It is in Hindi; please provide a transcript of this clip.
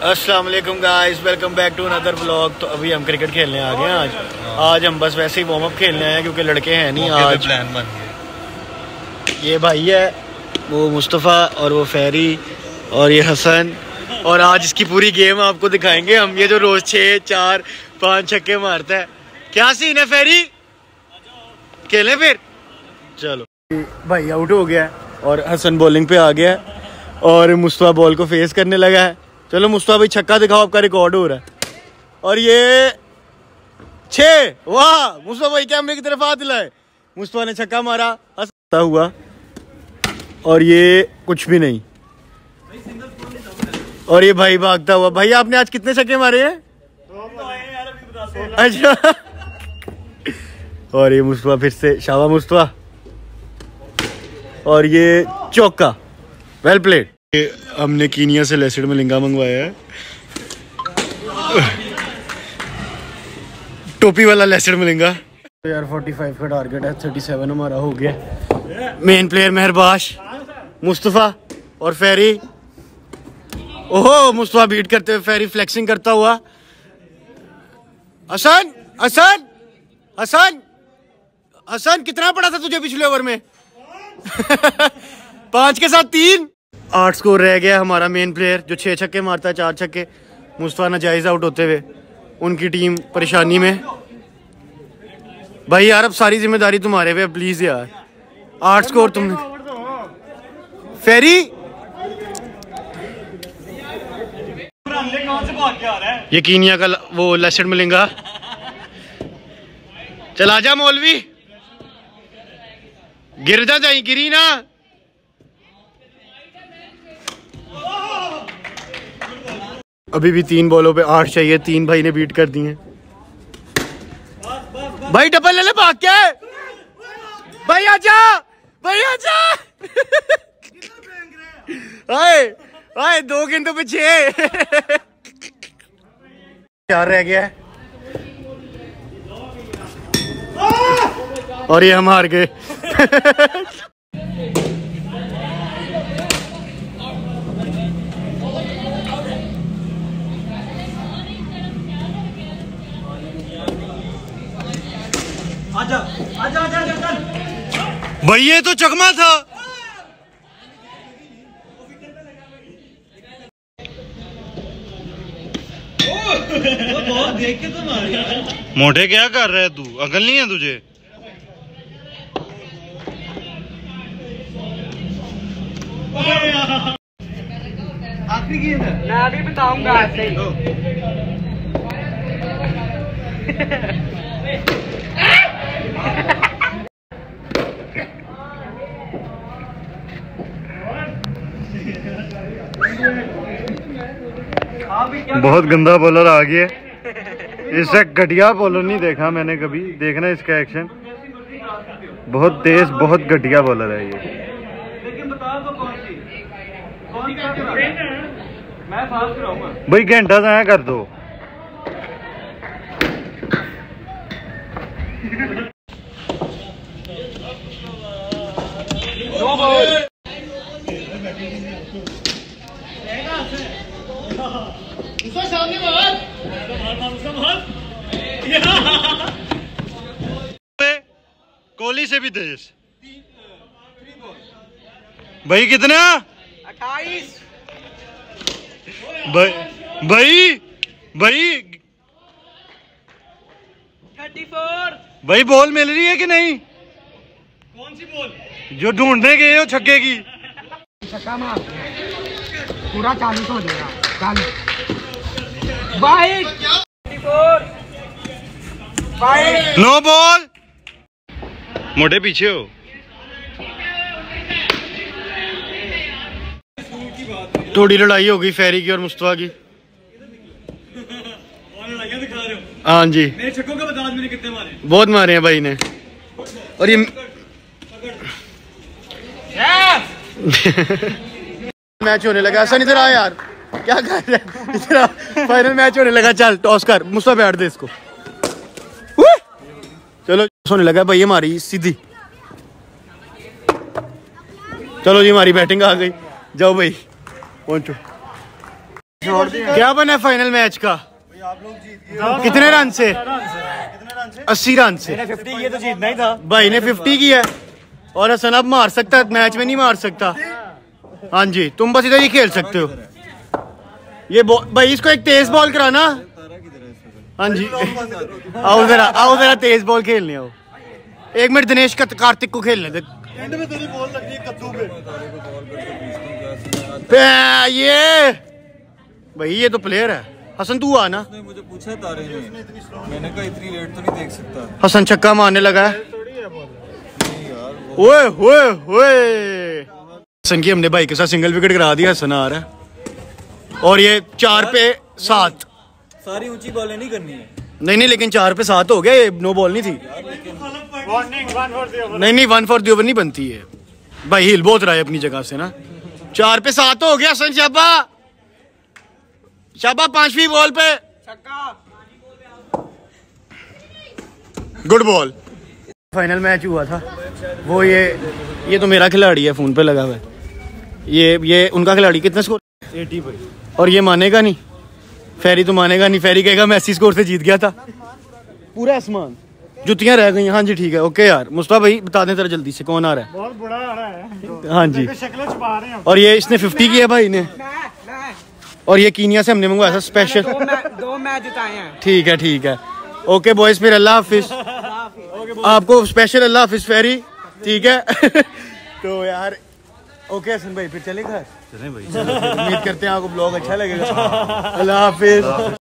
अस्सलाम वालेकुम guys, welcome back to another vlog. तो अभी हम क्रिकेट खेलने आ गए हैं आज हम बस वैसे ही वार्म अप खेलने आए हैं क्योंकि लड़के हैं नहीं आज। प्लान बन गया। ये भाई है, वो मुस्तफ़ा और वो फेरी और ये हसन, और आज इसकी पूरी गेम आपको दिखाएंगे हम। ये जो रोज 6, 4, 5 छक्के मारता है, क्या सीन है फेरी? खेले फिर, चलो। भाई आउट हो गया और हसन बॉलिंग पे आ गया और मुस्तफ़ा बॉल को फेस करने लगा है। चलो मुस्तफ़ा भाई छक्का दिखाओ, आपका रिकॉर्ड हो रहा है। और ये 6, वाह मुस्तफ़ा भाई कैमरे की तरफ हाथ दिलाए। मुस्तफ़ा ने छक्का मारा, हंसता हुआ, और ये कुछ भी नहीं। और ये भाई भागता हुआ। भाई आपने आज कितने छक्के मारे हैं? अच्छा। और ये मुस्तफ़ा फिर से, शाबाश मुस्तफ़ा। और ये चौका, वेल प्लेड। हमने कीनिया से लेसिड में लिंगा मंगवाया है, टोपी वाला लेसिड में लिंगा। यार 45 का टारगेट है, 37 हमारा हो गया। मेन प्लेयर मेहरबाश, मुस्तफ़ा और फेरी। ओहो, मुस्तफ़ा बीट करते हुए, फेरी फ्लेक्सिंग करता हुआ। हसन हसन हसन हसन, कितना पड़ा था तुझे पिछले ओवर में? 5 के साथ 3। 8 स्कोर रह गया हमारा। मेन प्लेयर जो 6 छक्के मारता है, 4 छक्के। मुस्तफ़ा नाजायज आउट होते हुए, उनकी टीम परेशानी में। भाई यार अब सारी जिम्मेदारी तुम्हारे पे, प्लीज यार। 8 स्कोर तुमने। फेरी ये कीनिया का वो लेसिड मिलेगा। चल आजा मौलवी, गिर जा, जाई गिरी ना। अभी भी 3 बॉलों पे 8 चाहिए। 3 भाई ने बीट कर दिए। भाई डबल ले ले, भाग क्या है? भाई आजा, भाई आजा। आए आए, 2 गेंदों पे 6। 4 रह गया है और ये हम हार गए। आजा आजा आजा आजा। भाई ये तो चकमा था। देख के तो मार यार। मोटे क्या कर रहा है तू? अकल नहीं है तुझे? आखिरी गेंद है, मैं अभी बताऊंगा ऐसे ही। बहुत गंदा बॉलर आ गया। इससे घटिया बॉलर नहीं देखा मैंने कभी। देखना इसका एक्शन, बहुत तेज, बहुत घटिया बॉलर है ये। लेकिन बता दो कौन सी मैं फास्ट कराऊंगा भाई। घंटा जाया कर दो। कोहली से भी तेज। भाई कितना? 28। भाई भाई भाई 34। भाई बॉल मिल रही है कि नहीं? कौन सी बॉल? जो ढूंढने गए हो छक्के की। छक्का मार पूरा 40 हो जाएगा। 40 भाई 34 भाई। नो बॉल, मोटे पीछे हो। थोड़ी लड़ाई हो गई फेरी की और मुस्तफा की। हाँ जी, मेरे छक्कों का बता, मैंने कितने मारे? बहुत मारे हैं भाई ने। और ये मैच होने लगा। ऐसा नहीं था यार, क्या कर रहे हैं? इतना फाइनल मैच होने लगा। चल टॉस कर, मुस्तफा बैठ दे इसको। चलो होने लगा भाई, हमारी सीधी। चलो जी, हमारी बैटिंग आ गई। जाओ भाई, पहुंचो। क्या बना है फाइनल मैच का? आप लोग जीत गए। कितने रन से? कितने रन से? 80 रन से। 50 ये तो जीतना ही था। भाई ने 50 किया और हसन अब मार सकता है, मैच में नहीं मार सकता। हाँ जी, तुम बस इधर ही खेल सकते हो। ये भाई इसको एक तेज बॉल कराना। हाँ जी, आओ जरा तेज बॉल खेलने आओ। 1 मिनट दिनेश कार्तिक को खेलने दे। एंड में तेरी बॉल लग रही है कद्दू पे। ये भाई ये तो प्लेयर है। हसन तू आना। उसने मुझे पूछा तारे ने, मैंने कहा इतनी लेट तो नहीं देख सकता। हसन छक्का मारने लगा है। नहीं यार, ओए ओए ओए, हसन की हमने भाई के साथ सिंगल विकेट करा दिया। हसन आ रहा है और ये 4 पे 7। सारी ऊंची बॉलें नहीं करनी है। नहीं लेकिन 4 पे 7 हो गया। ये नो बॉल नहीं थी। नहीं 1 फॉर द ओवर नहीं बनती है भाई। हिल बहुत रहा है अपनी जगह से ना। 4 पे 7 हो गया। हसन शाबा 5वीं बॉल पे गुड बॉल। फाइनल मैच हुआ था वो। ये तो मेरा खिलाड़ी है, फोन पे लगा हुआ है। ये उनका खिलाड़ी। कितना स्कोर? 80 भाई। और ये मानेगा नहीं, फेरी तो मानेगा नहीं। फेरी कहेगा मैं 80 स्कोर से जीत गया था। पूरा आसमान, जुतियां रह गई। हाँ जी ठीक है, ओके यार। मुस्तफा भाई बता दें जरा जल्दी से कौन आ रहा है? बहुत बड़ा आ रहा है। हाँ जी, शक्लें छुपा रहे हैं। और ये इसने 50 किया भाई ने। और ये कीनिया से हमने मंगवाया था स्पेशल। 2 मैच जिताए हैं। ठीक है ओके बॉयज, फिर अल्लाह हाफिज। आपको स्पेशल अल्लाह हाफिज फेरी, ठीक है। तो यार ओके हसन भाई, फिर चले घर। चलें भाई, उम्मीद करते हैं आपको ब्लॉग अच्छा लगेगा। अल्लाह हाफिज।